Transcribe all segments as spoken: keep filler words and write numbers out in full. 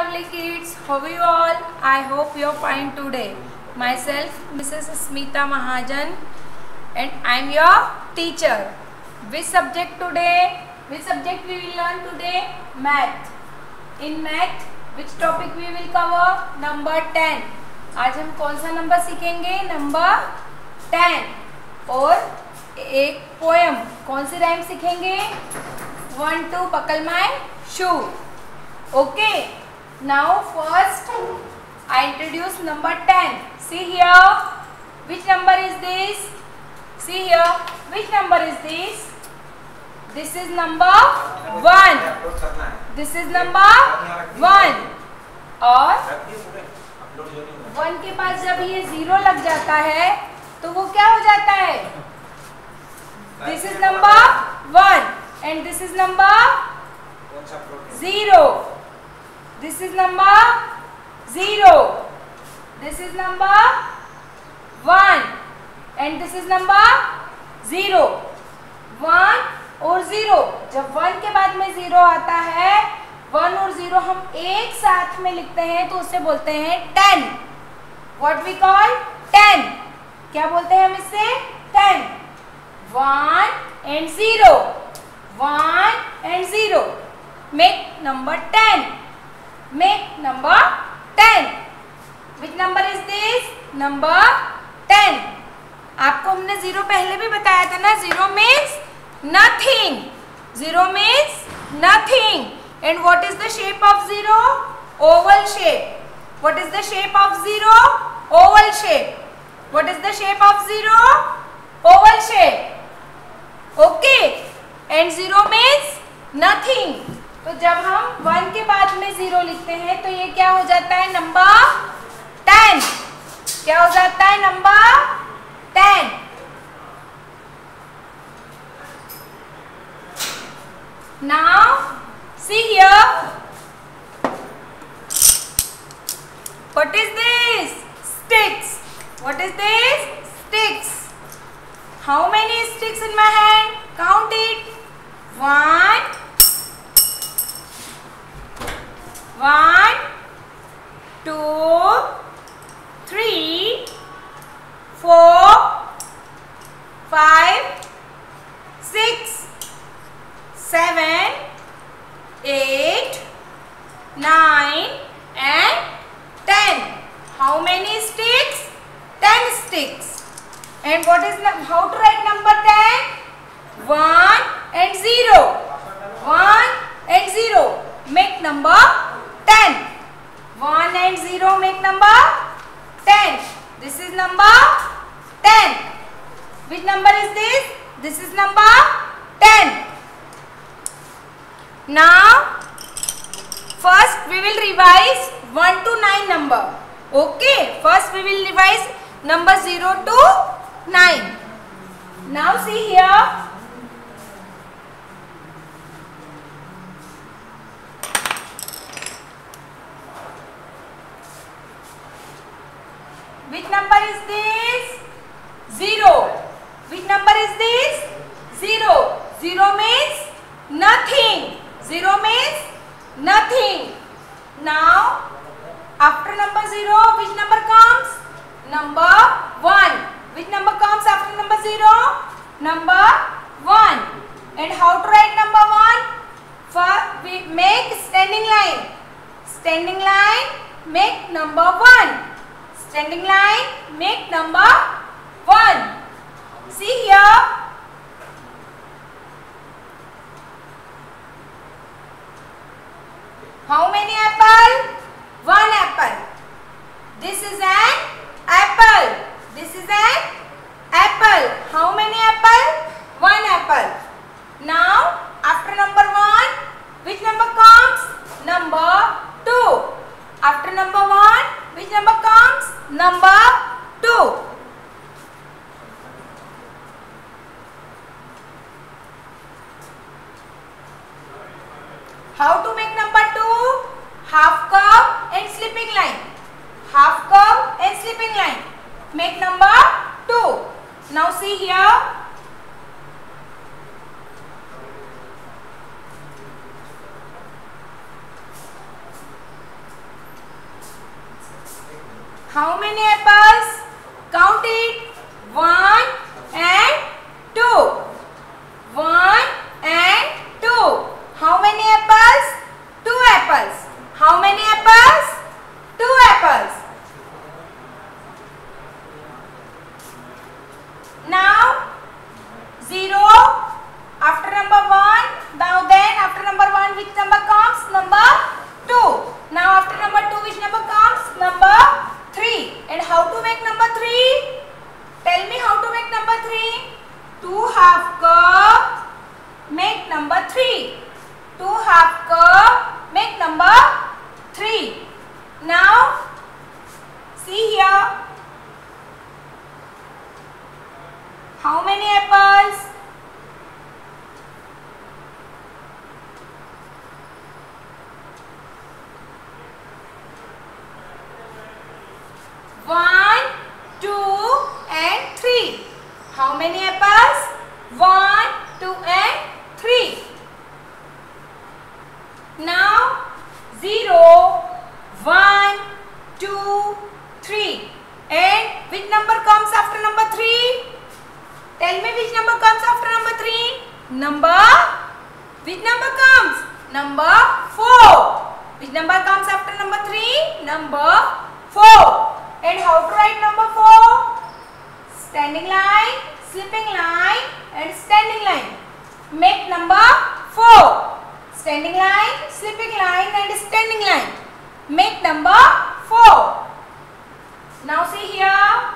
lovely kids, how are you all? I hope you are fine today. Myself, Missus Smita Mahajan, and I am your teacher. Which subject today? Which subject we will learn today? Math. In math, which topic we will cover? Number ten. आज हम कौन सा number सीखेंगे? Number ten. और एक poem, कौन सी rhyme सीखेंगे? One two buckle my shoe. Okay. Now first I introduce number ten. See here. Which number is this? See here. Which number is this? This is number one. This is number one. और one के पास जब ये zero लग जाता है तो वो क्या हो जाता है? This is number one and this is number zero. This is number zero. This is number one and this is number zero. One और जीरो, जब वन के बाद में जीरो आता है, वन और जीरो हम एक साथ में लिखते हैं तो उसे बोलते हैं ten. What we call ten. क्या बोलते हैं हम इससे? Ten. One and zero. One and zero make number ten. Make number ten. Which number is this? Number ten. आपको हमने जीरो पहले भी बताया था ना. Zero means nothing. Zero means nothing. And what is the shape of zero? Oval shape. What is the shape of zero? Oval shape. What is the shape of zero? Oval shape. Okay. And zero means nothing. तो जब हम one के बाद में zero लिखते हैं तो ये क्या हो जाता है? Number ten. क्या हो जाता है? Number ten. Now see here. What is this? Sticks. What is this? Sticks. How many sticks in my hand? Count it. One. One. Two. Three. Four. Five. Six. Seven. Eight, nine, and ten. How many sticks? Ten sticks. And what is how to write number ten? One and zero. One and zero make number ten. One and zero make number ten. This is number ten. Which number is this? This is number ten. Now first we will revise one to nine number. Okay, first we will revise number zero to nine. Now see here. Which number is this? Zero. Which number is this? Zero. Zero means nothing. Zero means nothing. Now after number zero, which number comes? Number one. Which number comes after number zero? Number one. And how to write number one? First we make standing line. Standing line make number one. Standing line make number one. See here. How many apple? One apple. This is an apple. This is an apple. How many apple? One apple. Now after number one, which number comes? Number two. After number one, which number comes? Number two. How to make number two? Half curve and slipping line. Half curve and slipping line make number two. Now see here. How many apples? Count it. One and two. One and two. How many apples? Two apples. How many apples? Two apples. Now zero after number one. Now then after number one which number comes? Number two. Now after number two which number comes? Number three. And how to make number three? Tell me how to make number three. Two half cup make number three. Two half cup make number three. Now see here. How many apples? One, two and three. How many apples? One, two and three. Now zero, one, two, three. And which number comes after number three? Tell me which number comes after number three? Number? Which number comes? Number four. Which number comes after number three? Number four. And how to write number four? Standing line, slipping line and standing line. Make number four. Standing line, slipping line and standing line. Make number four. Now see here.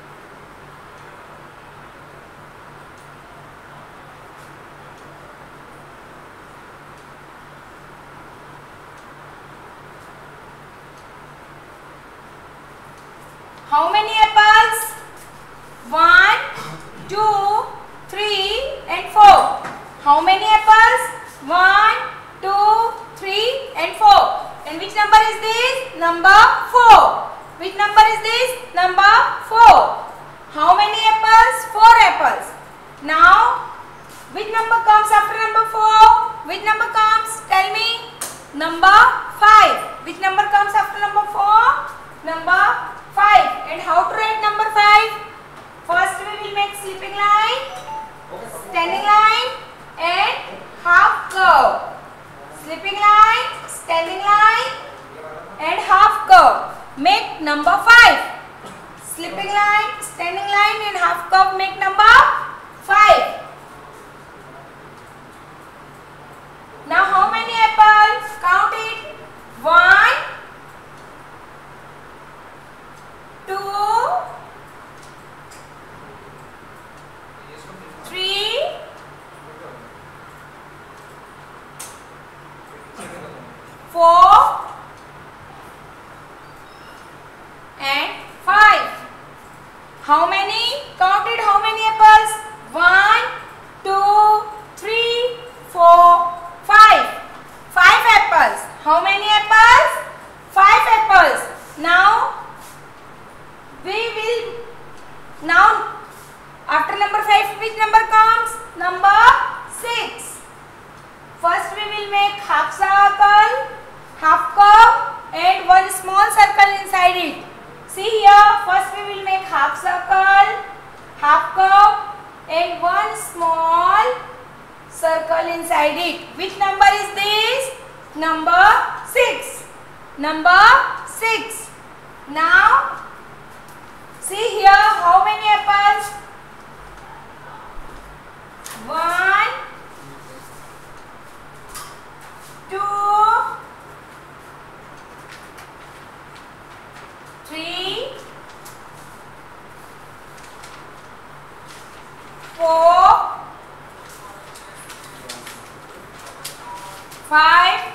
How many apples? One, two, three and four. How many apples? One, two, three and four. And which number is this? Number four. Which number is this? Number four. How many apples? Four apples. Now, which number comes after number four? Which number comes? Tell me. Number five. Which number comes after number four? Number five. And how to write number five? First we will make slipping line, standing line and half curve. Slipping line, standing line and half curve. Make number five. Slipping line, standing line and half curve make number five. Now how many apples? Count it. One, two, three, four and five. How many? Counted how many apples? One, two, three, four, five. Five apples. How many apples? Five apples. Now we will, now after number five which number comes? Number six. First we will make half circle, half curve and one small circle inside it. See here, first we will make half circle, half curve and one small circle inside it. Which number is this? Number six. Number six. Now see here, how many apples? One, two, three, four, five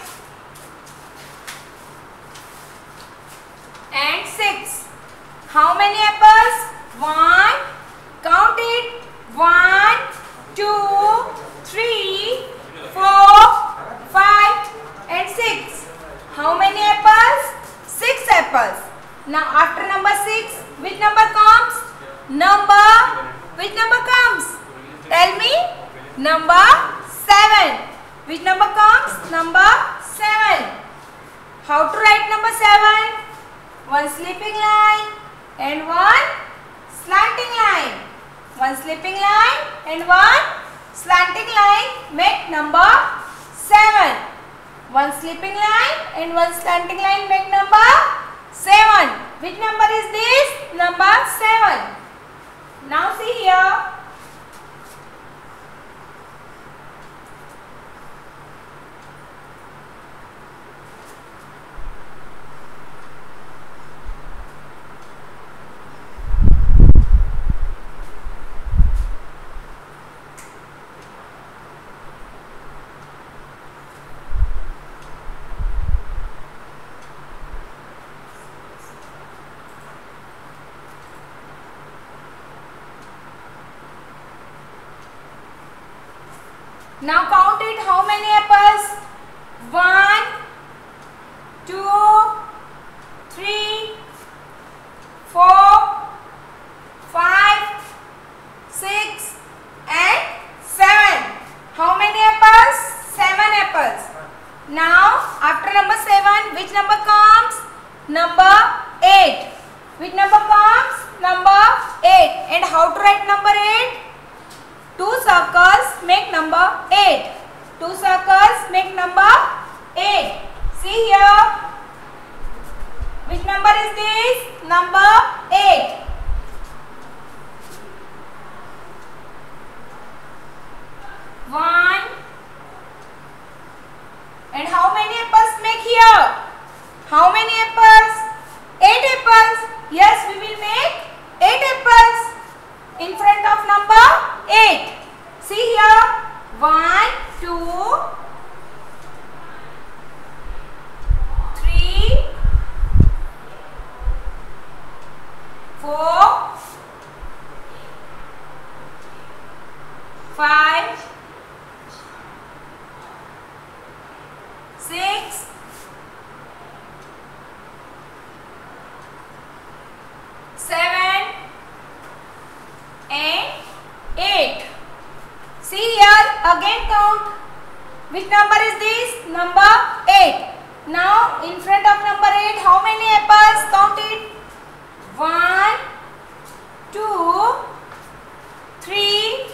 and six. How many apples? One, count it. One, two, three, four, five and six. How many apples? Six apples. Now after number six, which number comes? Number, which number comes? Tell me. Number seven. Which number comes? Number seven. How to write number seven? one sleeping line and one slanting line. One sleeping line and one slanting line make number seven. One sleeping line and one slanting line make number seven. Which number is this? Number seven. Now see here. Now count it. How many apples? One, two, three, four, five, six, and seven. How many apples? Seven apples. Now after number seven, which number comes? Number eight. Which number comes? Number eight. And how to write number eight? Two circles make number eight. Two circles make number eight. See here. Which number is this? Number eight. One. And how many apples make here? How many apples? Eight apples. Yes, we will make eight apples in front of number eight. See here. One, two, three, four, five, six, seven, and eight. See here, again count. Which number is this? Number eight. Now in front of number eight, how many apples? Count it. One, two, three,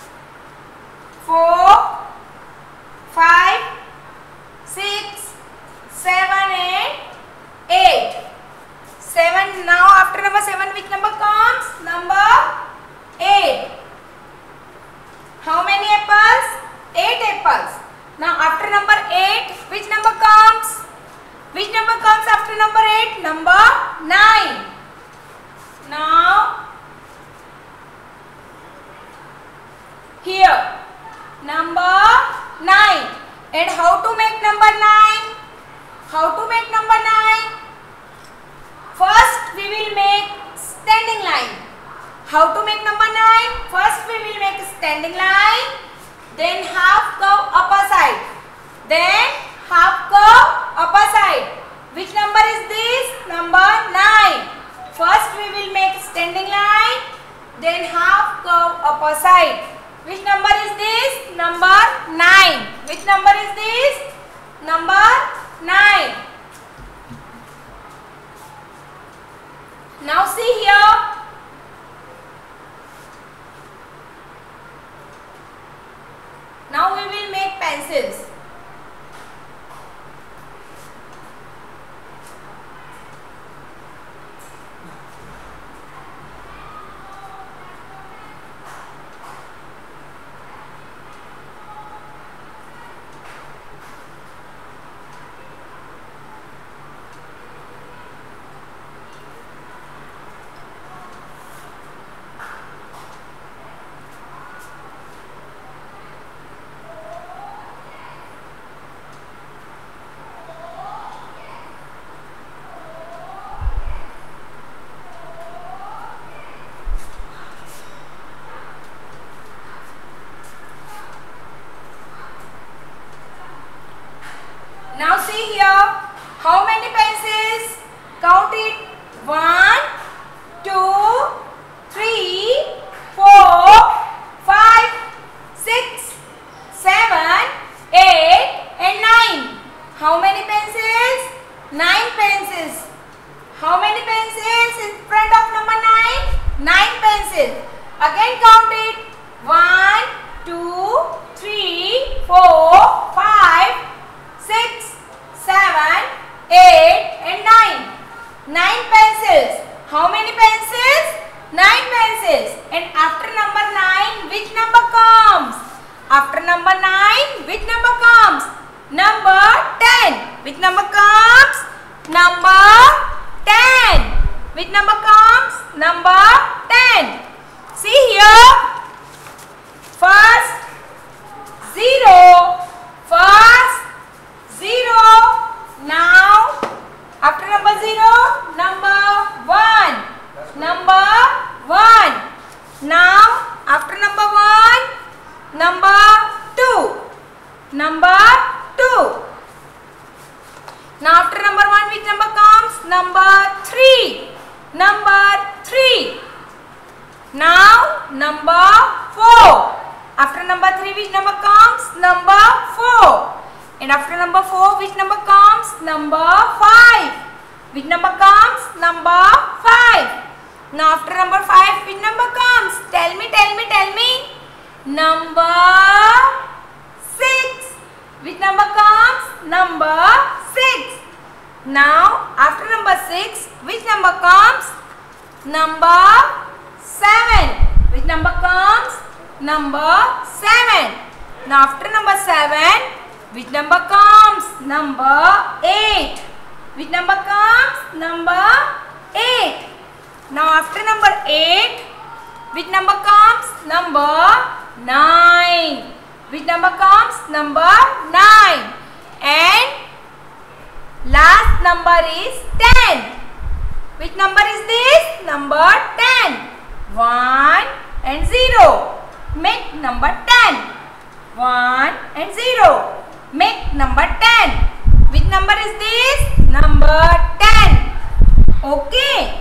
four, five, six, seven, and eight. Seven. Now after number seven, which number comes? Number eight. How many apples? Eight apples. Now after number eight, which number comes? Which number comes after number eight? Number nine. Now here number nine. And how to make number nine? How to make number nine? First we will make standing line. How to make number nine? First we will make a standing line, then half curve upper side, then half curve upper side. Which number is this? Number nine. First we will make standing line, then half curve upper side. Which number is this? Number nine. Which number is this? Number nine. Now see here. Now we will make pencils. Now see here, how many pencils? Count it. One, two, three, four, five, six, seven, eight, and nine. How many pencils? Nine pencils. How many pencils in front of number nine? Nine pencils. Again count it. One, two, three, four, five, six, seven, eight, and nine. Nine pencils. How many pencils? Nine pencils. And after number nine, which number comes? After number nine, which number comes? Number ten. Which number comes? Number ten. Which number comes? Number ten. See here. First zero. First zero. Now after number zero, number one. Number one. Now after number one, number two. Number two. Now after number one, which number comes? Number three. Number three. Now number four. After number three, which number comes? Number four. And after number four, which number comes? Number five. Which number comes? Number five. Now after number five, which number comes? Tell me, tell me, tell me. Number six. Which number comes? Number six. Now after number six, which number comes? Number seven. Which number comes? Number seven. Now after number seven, which number comes? Number eight. Which number comes? Number eight. Now after number eight, which number comes? Number nine. Which number comes? Number nine. And last number is ten. Which number is this? Number ten. one and zero. Make number ten. one and zero. Make number ten. Which number is this? Number ten. Okay.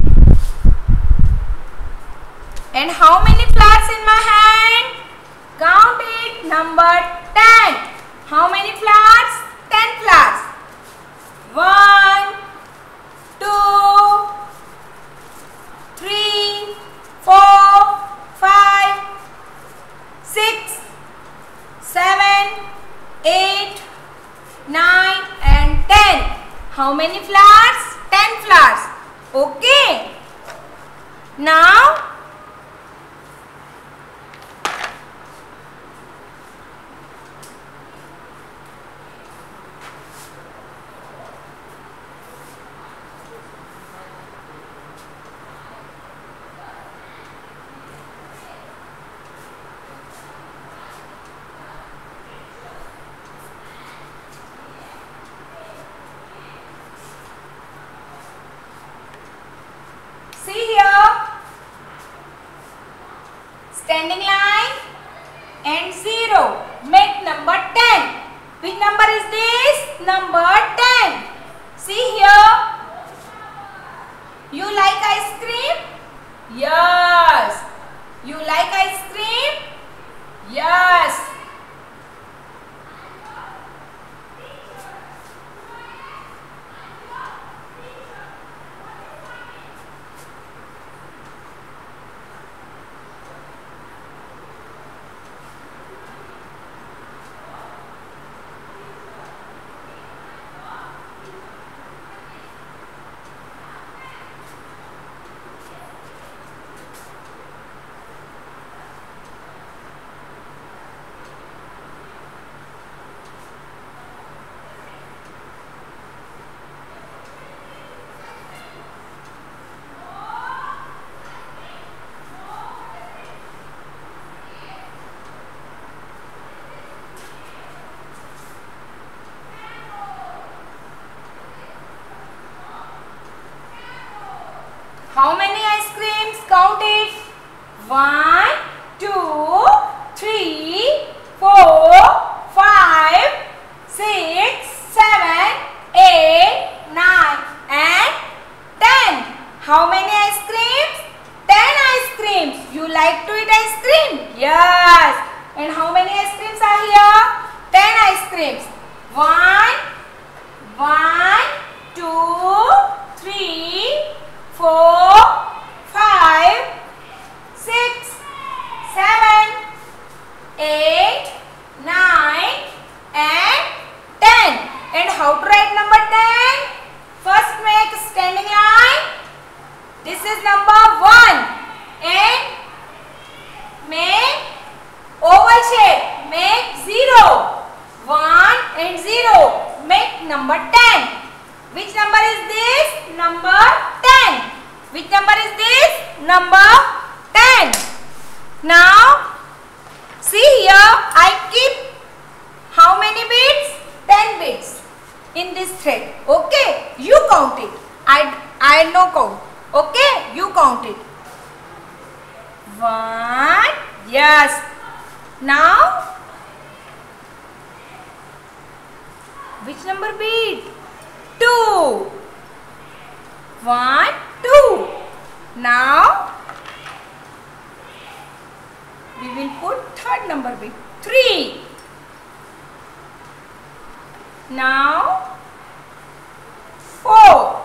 And how many flowers in my hand? Count it. Number ten. How many flowers? ten flowers. one, two, three, four, five, six, seven, eight, nine, and ten. How many flowers? ten flowers. Okay. Now standing line and zero. Make number ten. Which number is this? Number ten. See here. You like ice cream? Yes. You like ice cream? Yes. How many ice creams? Count it. One, two, three, four, five, six, seven, eight, nine, and ten. How many ice creams? Ten ice creams. You like to eat ice cream? Yes. And how many ice creams are here? Ten ice creams. One, one, two, three, number ten. Which number is this? Number ten. Now, see here, I keep how many bits? ten bits in this thread. Okay, you count it. I, I no count. Okay, you count it. One, yes. Now, which number bit? Two. One, two. Now, we will put third number bit. Three. Now, four.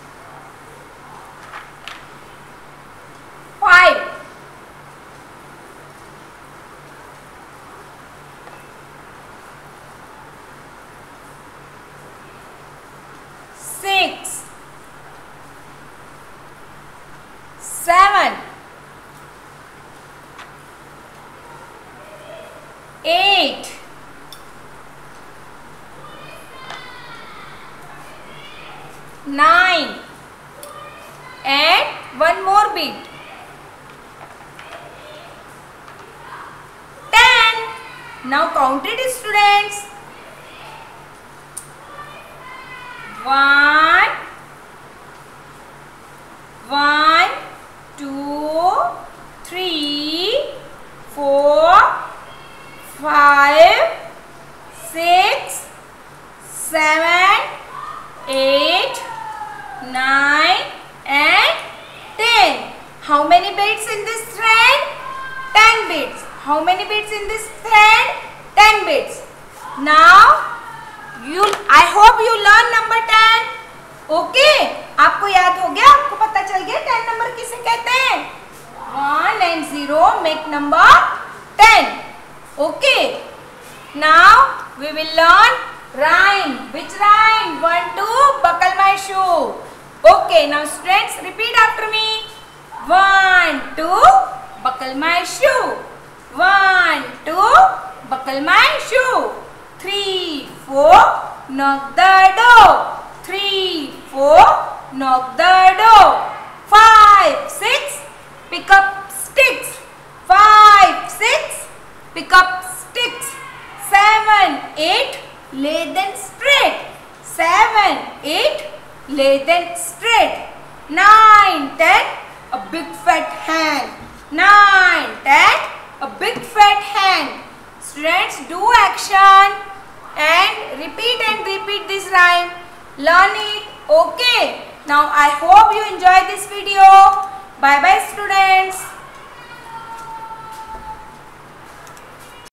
Five. Six. Seven. Eight. Nine. And one more bit. Ten. Now count it, students. One. One, two, three, four, five, six, seven, eight, nine, and ten. How many bits in this thread? ten bits. How many bits in this thread? ten bits. Now, you, I hope you learn number ten. Okay? आपको याद हो गया? आपको पता चल गया ten number किसे कहते हैं? One and zero make number ten. Okay? Now, we will learn rhyme. Which rhyme? One, two, buckle my shoe. Okay, now students, repeat after me. One, two, buckle my shoe. One, two, buckle my shoe. Three, four, knock the door. Three, four, knock the door. Five, six, pick up sticks. Five, six, pick up sticks. Seven, eight, lay them straight. Seven, eight, lay them straight. Nine, ten, a big fat hand. Nine, ten, a big fat hand. Students, do action and repeat and repeat this rhyme. Learn it. Okay. Now I hope you enjoy this video. Bye bye, students.